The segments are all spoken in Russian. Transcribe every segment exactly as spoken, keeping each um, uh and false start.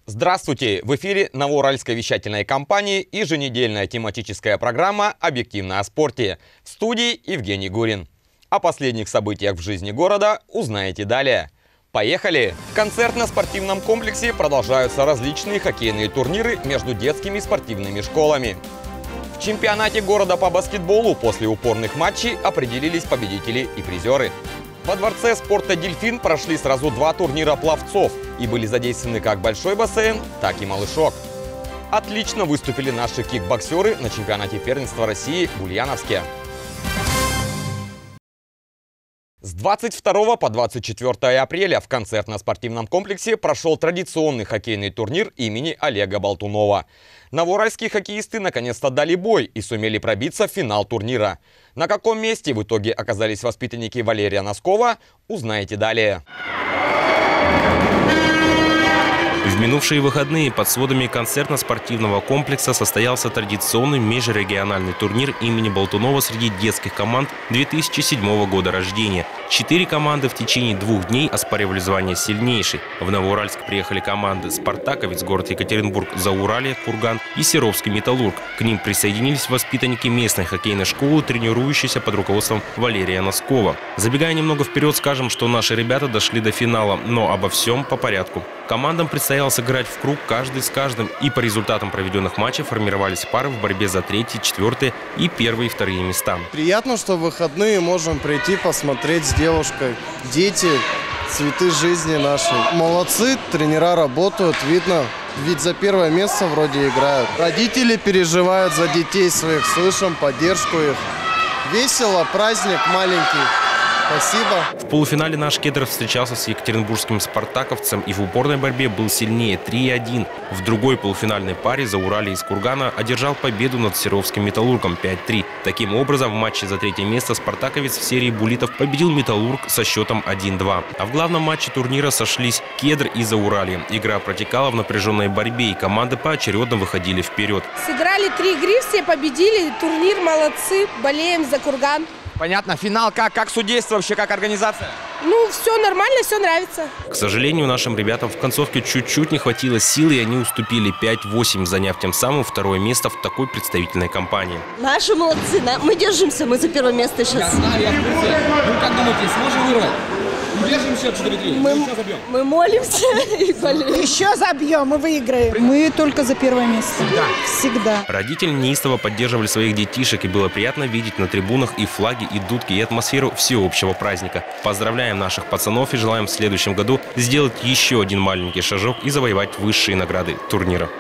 Здравствуйте! В эфире Новоуральской вещательной компании еженедельная тематическая программа «Объективно о спорте». В студии Евгений Гурин. О последних событиях в жизни города узнаете далее. Поехали! В концертно-спортивном комплексе продолжаются различные хоккейные турниры между детскими спортивными школами. В чемпионате города по баскетболу после упорных матчей определились победители и призеры. Во дворце спорта «Дельфин» прошли сразу два турнира пловцов и были задействованы как большой бассейн, так и малышок. Отлично выступили наши кикбоксеры на чемпионате первенства России в Ульяновске. С двадцать второго по двадцать четвёртое апреля в концертно-спортивном комплексе прошел традиционный хоккейный турнир имени Олега Болтунова. Новоуральские хоккеисты наконец-то дали бой и сумели пробиться в финал турнира. На каком месте в итоге оказались воспитанники Валерия Носкова, узнаете далее. В минувшие выходные под сводами концертно-спортивного комплекса состоялся традиционный межрегиональный турнир имени Болтунова среди детских команд две тысячи седьмого года рождения. Четыре команды в течение двух дней оспаривали звание сильнейшей. В Новоуральск приехали команды «Спартаковец», город Екатеринбург, «Зауралье», «Курган» и «Серовский металлург». К ним присоединились воспитанники местной хоккейной школы, тренирующиеся под руководством Валерия Носкова. Забегая немного вперед, скажем, что наши ребята дошли до финала, но обо всем по порядку. Командам предстояло сыграть в круг каждый с каждым, и по результатам проведенных матчей формировались пары в борьбе за третье, четвертое и первые и вторые места. Приятно, что в выходные можем прийти посмотреть с девушкой. Дети, цветы жизни нашей. Молодцы, тренера работают, видно. Ведь за первое место вроде играют. Родители переживают за детей своих, слышим поддержку их. Весело, праздник маленький. Спасибо. В полуфинале наш кедр встречался с екатеринбургским спартаковцем и в упорной борьбе был сильнее три один. В другой полуфинальной паре Зауралье из Кургана одержал победу над Серовским металлургом пять три. Таким образом, в матче за третье место спартаковец в серии буллитов победил металлург со счетом один два. А в главном матче турнира сошлись кедр и Зауралье. Игра протекала в напряженной борьбе, и команды поочередно выходили вперед. Сыграли три игры, все победили. Турнир молодцы, болеем за Курган. Понятно. Финал как? Как судейство вообще, как организация? Ну, все нормально, все нравится. К сожалению, нашим ребятам в концовке чуть-чуть не хватило сил, и они уступили пять восемь, заняв тем самым второе место в такой представительной компании. Наши молодцы, мы держимся, мы за первое место сейчас. Я знаю, я в курсе. Ну, как думаете, сможем вырвать? Держим счет четыре три. Мы, мы молимся и болеем. Еще забьем, мы выиграем. Мы только за первое место. Всегда. Всегда. Родители неистово поддерживали своих детишек, и было приятно видеть на трибунах и флаги, и дудки, и атмосферу всеобщего праздника. Поздравляем наших пацанов и желаем в следующем году сделать еще один маленький шажок и завоевать высшие награды турнира.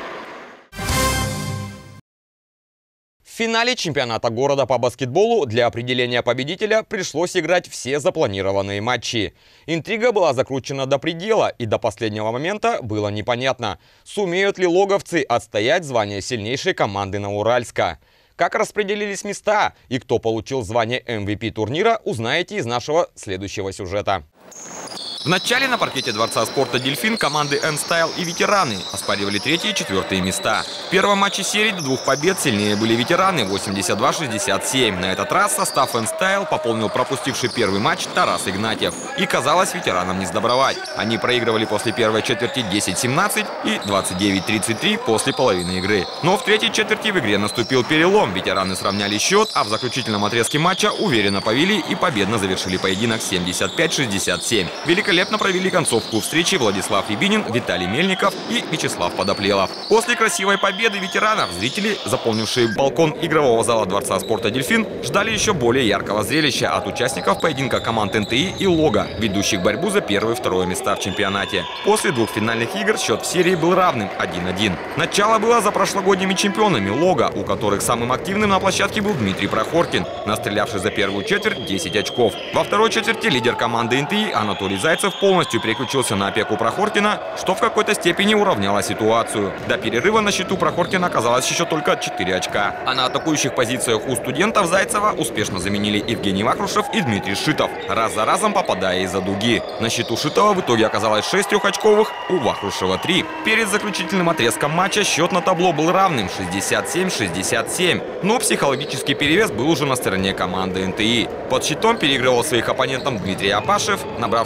В финале чемпионата города по баскетболу для определения победителя пришлось играть все запланированные матчи. Интрига была закручена до предела, и до последнего момента было непонятно, сумеют ли логовцы отстоять звание сильнейшей команды Новоуральска. Как распределились места и кто получил звание эм ви пи турнира, узнаете из нашего следующего сюжета. В начале на паркете дворца спорта «Дельфин» команды N-Style и ветераны оспаривали третье и четвертые места. В первом матче серии до двух побед сильнее были ветераны восемьдесят два шестьдесят семь. На этот раз состав N-Style пополнил пропустивший первый матч Тарас Игнатьев. И казалось, ветеранам не сдобровать. Они проигрывали после первой четверти десять семнадцать и двадцать девять тридцать три после половины игры. Но в третьей четверти в игре наступил перелом. Ветераны сравняли счет, а в заключительном отрезке матча уверенно повели и победно завершили поединок семьдесят пять шестьдесят семь. Великолепно провели концовку встречи Владислав Рябинин, Виталий Мельников и Вячеслав Подоплелов. После красивой победы ветеранов зрители, заполнившие балкон игрового зала дворца спорта «Дельфин», ждали еще более яркого зрелища от участников поединка команд эн тэ и и Лога, ведущих борьбу за первое и второе места в чемпионате. После двух финальных игр счет в серии был равным один один. Начало было за прошлогодними чемпионами Лога, у которых самым активным на площадке был Дмитрий Прохоркин, настрелявший за первую четверть десять очков. Во второй четверти лидер команды эн тэ и Анатолий Зайцев полностью переключился на опеку Прохоркина, что в какой-то степени уравняло ситуацию. До перерыва на счету Прохоркина оказалось еще только четыре очка. А на атакующих позициях у студентов Зайцева успешно заменили Евгений Вахрушев и Дмитрий Шитов, раз за разом попадая из-за дуги. На счету Шитова в итоге оказалось шесть трехочковых, у Вахрушева три. Перед заключительным отрезком матча счет на табло был равным шестьдесят семь шестьдесят семь. Но психологический перевес был уже на стороне команды эн тэ и. Под щитом переигрывал своих оппонентов Дмитрий Апашев, набравших в итоге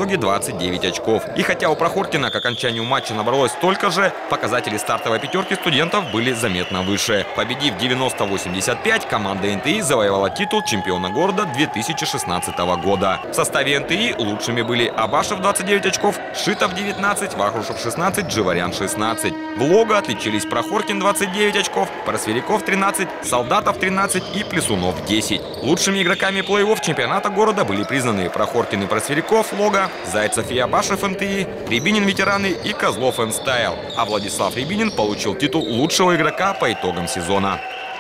итоге двадцать девять очков. И хотя у Прохоркина к окончанию матча набралось столько же, показатели стартовой пятерки студентов были заметно выше. Победив девяносто восемьдесят пять, команда эн тэ и завоевала титул чемпиона города две тысячи шестнадцатого года. В составе эн тэ и лучшими были Абашев двадцать девять очков, Шитов девятнадцать, Вахрушев шестнадцать, Дживарян шестнадцать. В Лого отличились Прохоркин двадцать девять очков, Просверяков тринадцать, Солдатов тринадцать и Плесунов десять. Лучшими игроками плей-офф чемпионата города были признаны Прохоркин и Просверяков Лого, Зайцев и Абашев эн тэ и, Рябинин ветераны и Козлов Н-Стайл. А Владислав Рябинин получил титул лучшего игрока по итогам сезона.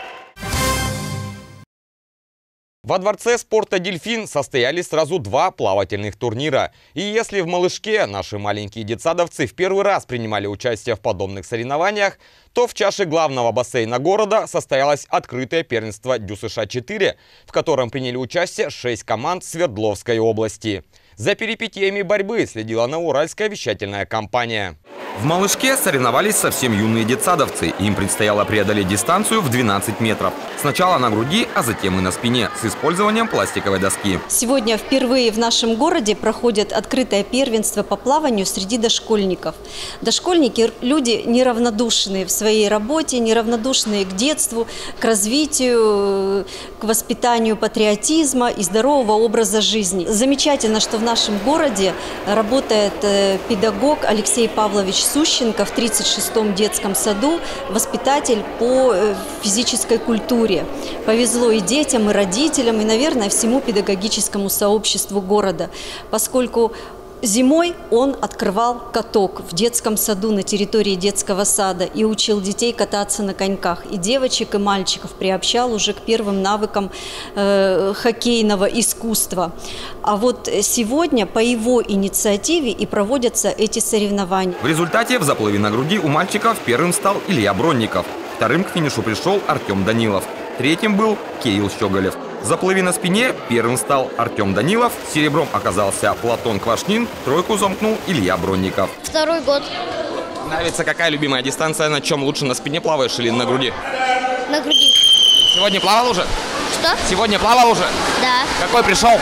Во дворце спорта «Дельфин» состоялись сразу два плавательных турнира. И если в «Малышке» наши маленькие детсадовцы в первый раз принимали участие в подобных соревнованиях, то в чаше главного бассейна города состоялось открытое первенство дю эс эш а четыре, в котором приняли участие шесть команд Свердловской области. За перипетиями борьбы следила Новоуральская вещательная компания. В «Малышке» соревновались совсем юные детсадовцы. Им предстояло преодолеть дистанцию в двенадцать метров. Сначала на груди, а затем и на спине с использованием пластиковой доски. Сегодня впервые в нашем городе проходит открытое первенство по плаванию среди дошкольников. Дошкольники – люди неравнодушные в своей работе, неравнодушные к детству, к развитию, к воспитанию патриотизма и здорового образа жизни. Замечательно, что в нашем городе работает педагог Алексей Павлович Сущенко в тридцать шестом детском саду, воспитатель по физической культуре. Повезло и детям, и родителям, и, наверное, всему педагогическому сообществу города, поскольку зимой он открывал каток в детском саду на территории детского сада и учил детей кататься на коньках. И девочек, и мальчиков приобщал уже к первым навыкам э, хоккейного искусства. А вот сегодня по его инициативе и проводятся эти соревнования. В результате в заплыве на груди у мальчиков первым стал Илья Бронников. Вторым к финишу пришел Артем Данилов. Третьим был Кирилл Щеголев. В заплыве на спине первым стал Артем Данилов, серебром оказался Платон Квашнин, тройку замкнул Илья Бронников. Второй год. Нравится какая любимая дистанция, на чем лучше, на спине плаваешь или на груди? На груди. Сегодня плавал уже? Что? Сегодня плавал уже? Да. Какой пришел?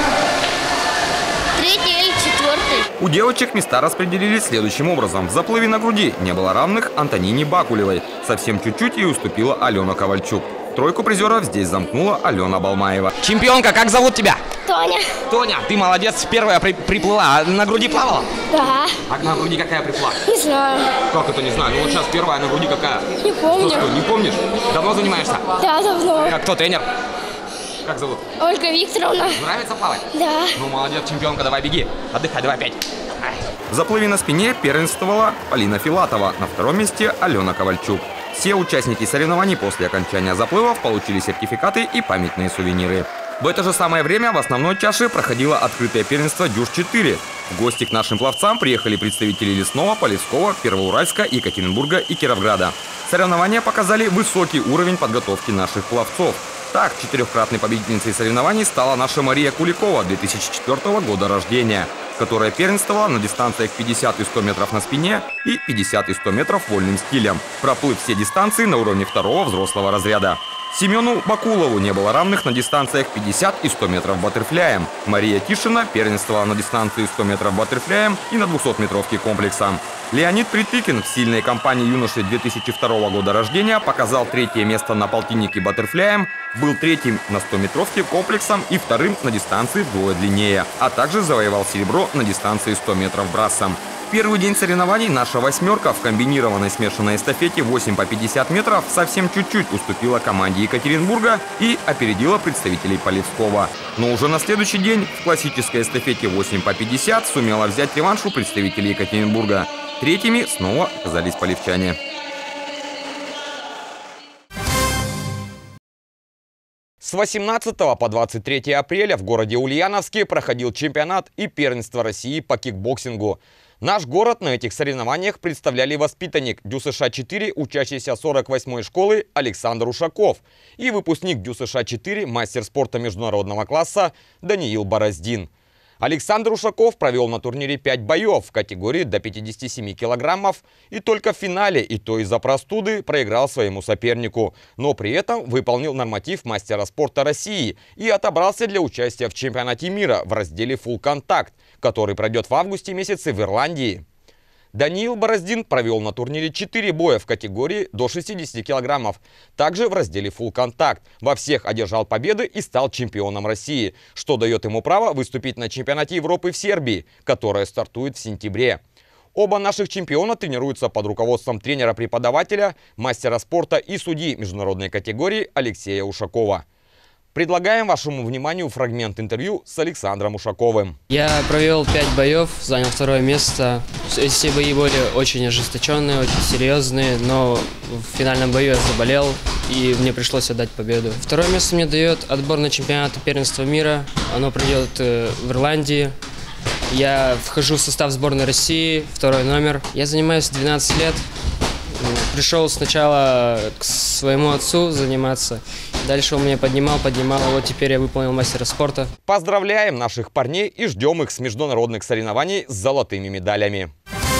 Третий или четвертый. У девочек места распределились следующим образом. В заплыве на груди не было равных Антонине Бакулевой. Совсем чуть-чуть ей уступила Алена Ковальчук. Тройку призеров здесь замкнула Алена Балмаева. Чемпионка, как зовут тебя? Тоня. Тоня, ты молодец, первая при приплыла. А на груди плавала? Да. А на груди какая приплыла? Не знаю. Как это не знаю? Ну вот сейчас первая, а на груди какая? Не помню. Что, что, не помнишь? Давно занимаешься? Да, давно. Как, кто тренер? Как зовут? Ольга Викторовна. Нравится плавать? Да. Ну молодец, чемпионка, давай беги. Отдыхай, давай опять. В заплыве на спине первенствовала Полина Филатова. На втором месте Алена Ковальчук. Все участники соревнований после окончания заплывов получили сертификаты и памятные сувениры. В это же самое время в основной чаше проходило открытое первенство дю эш четыре. В гости к нашим пловцам приехали представители Лесного, Полевского, Первоуральска, Екатеринбурга и Кировграда. Соревнования показали высокий уровень подготовки наших пловцов. Так, четырехкратной победительницей соревнований стала наша Мария Куликова, две тысячи четвёртого года рождения, которая первенствовала на дистанциях пятьдесят и сто метров на спине и пятьдесят и сто метров вольным стилем, проплыв все дистанции на уровне второго взрослого разряда. Семену Бакулову не было равных на дистанциях пятьдесят и сто метров баттерфляем. Мария Тишина первенствовала на дистанции сто метров баттерфляем и на двухсотметровке комплексом. Леонид Притыкин в сильной компании юношей две тысячи второго года рождения показал третье место на полтиннике баттерфляем, был третьим на стометровке комплексом и вторым на дистанции вдвое длиннее, а также завоевал серебро на дистанции сто метров брасом. В первый день соревнований наша восьмерка в комбинированной смешанной эстафете восемь по пятьдесят метров совсем чуть-чуть уступила команде Екатеринбурга и опередила представителей Полевского. Но уже на следующий день в классической эстафете восемь по пятьдесят сумела взять реванш у представителей Екатеринбурга. Третьими снова оказались полевчане. С восемнадцатого по двадцать третье апреля в городе Ульяновске проходил чемпионат и первенство России по кикбоксингу. Наш город на этих соревнованиях представляли воспитанник дю эс эш а четыре, учащийся сорок восьмой школы Александр Ушаков, и выпускник дю эс эш а четыре, мастер спорта международного класса Даниил Бороздин. Александр Ушаков провел на турнире пять боев в категории до пятидесяти семи килограммов и только в финале, и то из-за простуды, проиграл своему сопернику. Но при этом выполнил норматив мастера спорта России и отобрался для участия в чемпионате мира в разделе «Full Contact», который пройдет в августе месяце в Ирландии. Даниил Бороздин провел на турнире четыре боя в категории до шестидесяти килограммов, также в разделе Full Contact. Во всех одержал победы и стал чемпионом России, что дает ему право выступить на чемпионате Европы в Сербии, которая стартует в сентябре. Оба наших чемпиона тренируются под руководством тренера-преподавателя, мастера спорта и судьи международной категории Алексея Ушакова. Предлагаем вашему вниманию фрагмент интервью с Александром Ушаковым. Я провел пять боев, занял второе место. Все бои были очень ожесточенные, очень серьезные, но в финальном бою я заболел, и мне пришлось отдать победу. Второе место мне дает отбор на чемпионат первенства мира. Оно пройдет в Ирландии. Я вхожу в состав сборной России, второй номер. Я занимаюсь двенадцать лет. Пришел сначала к своему отцу заниматься. Дальше он меня поднимал, поднимал, а вот теперь я выполнил мастера спорта. Поздравляем наших парней и ждем их с международных соревнований с золотыми медалями.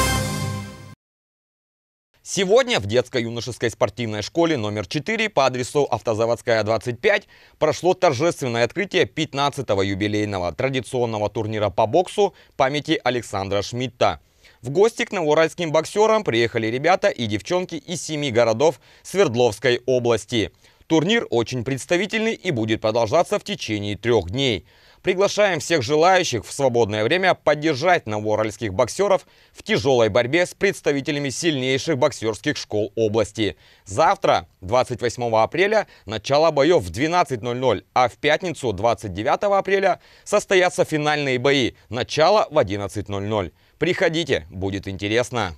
Сегодня в детско-юношеской спортивной школе номер четыре по адресу Автозаводская, двадцать пять прошло торжественное открытие пятнадцатого юбилейного традиционного турнира по боксу памяти Александра Шмидта. В гости к новоуральским боксерам приехали ребята и девчонки из семи городов Свердловской области. Турнир очень представительный и будет продолжаться в течение трех дней. Приглашаем всех желающих в свободное время поддержать новоуральских боксеров в тяжелой борьбе с представителями сильнейших боксерских школ области. Завтра, двадцать восьмого апреля, начало боев в двенадцать ноль ноль, а в пятницу, двадцать девятого апреля, состоятся финальные бои. Начало в одиннадцать ноль ноль. Приходите, будет интересно.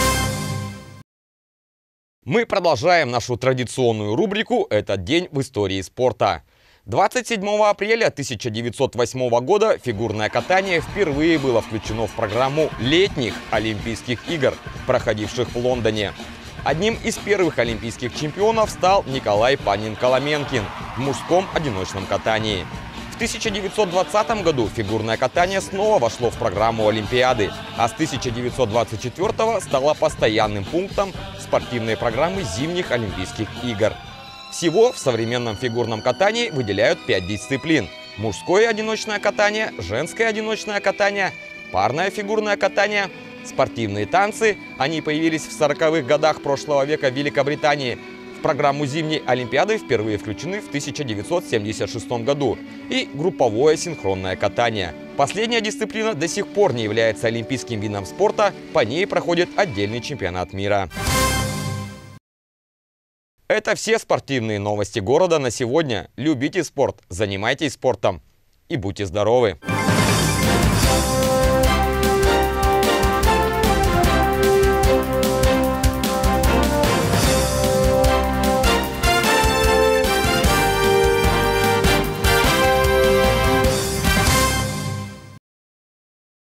Мы продолжаем нашу традиционную рубрику «Этот день в истории спорта». двадцать седьмого апреля тысяча девятьсот восьмого года фигурное катание впервые было включено в программу летних Олимпийских игр, проходивших в Лондоне. Одним из первых олимпийских чемпионов стал Николай Панин-Коломенкин в мужском одиночном катании. В тысяча девятьсот двадцатом году фигурное катание снова вошло в программу Олимпиады, а с тысяча девятьсот двадцать четвёртого стало постоянным пунктом спортивной программы зимних Олимпийских игр. Всего в современном фигурном катании выделяют пять дисциплин: мужское одиночное катание, женское одиночное катание, парное фигурное катание, спортивные танцы. Они появились в сороковых годах прошлого века в Великобритании. В программу зимней Олимпиады впервые включены в тысяча девятьсот семьдесят шестом году, и групповое синхронное катание. Последняя дисциплина до сих пор не является олимпийским видом спорта, по ней проходит отдельный чемпионат мира. Это все спортивные новости города на сегодня. Любите спорт, занимайтесь спортом и будьте здоровы!